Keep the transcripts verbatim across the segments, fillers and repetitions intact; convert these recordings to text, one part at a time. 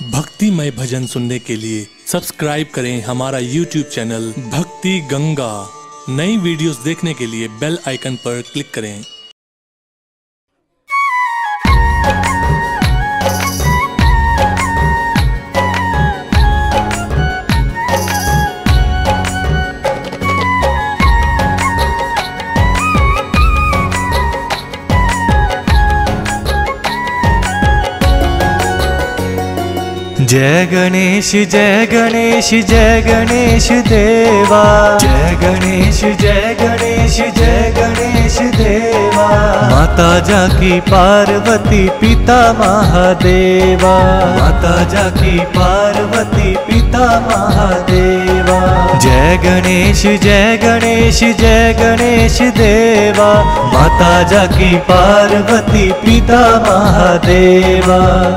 भक्तिमय भजन सुनने के लिए सब्सक्राइब करें हमारा यूट्यूब चैनल भक्ति गंगा। नई वीडियोस देखने के लिए बेल आइकन पर क्लिक करें। जय गणेश जय गणेश जय गणेश देवा, जय गणेश जय गणेश जय गणेश देवा। माता जाकी पार्वती पिता महादेवा, माता जाकी पार्वती पिता महादेवा। जय गणेश जय गणेश जय गणेश देवा, माता जाकी पार्वती पिता महादेवा।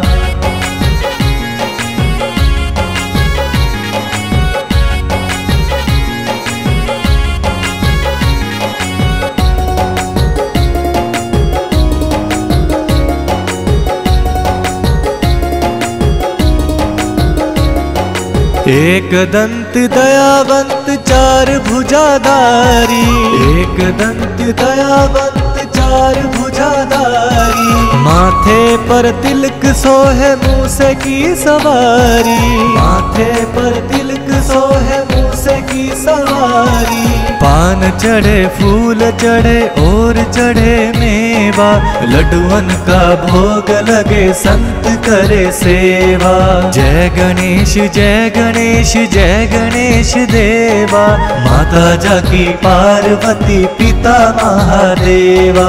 एक दंत दयावंत चार भुजाधारी, एक दंत दयावंत चार भुजाधारी। माथे पर तिलक सोहे मूसे की सवारी, माथे पर तिलक सोहे मूसे की सवारी। पान चढ़े फूल चढ़े और चढ़े मेवा, लड्डुअन का भोग लगे संत करे सेवा। जय गणेश जय गणेश जय गणेश देवा, माता जाकी पार्वती पिता महादेवा।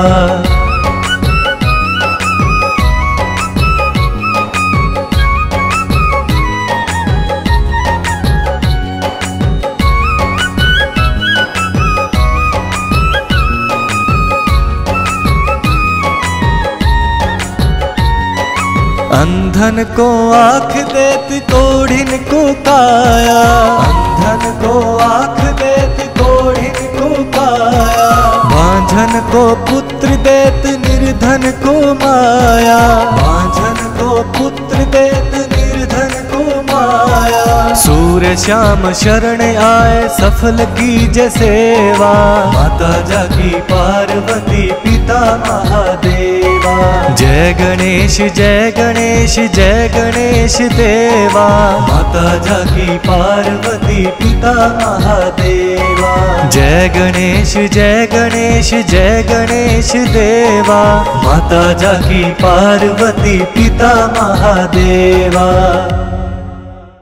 अंधन को आँख देत कोढ़िन को काया, अंधन को आँख देत कोढ़िन को काया। बांझन को पुत्र देत निर्धन को माया, बांझन को पुत्र देत निर्धन को माया। सूर्य श्याम शरण आए सफल कीजे सेवा, माता जाकी पार्वती पिता महादेवा। जय गणेश जय गणेश जय गणेश देवा, माता जाकी पार्वती पिता महादेवा। जय गणेश जय गणेश जय गणेश देवा, माता जाकी पार्वती पिता महादेवा।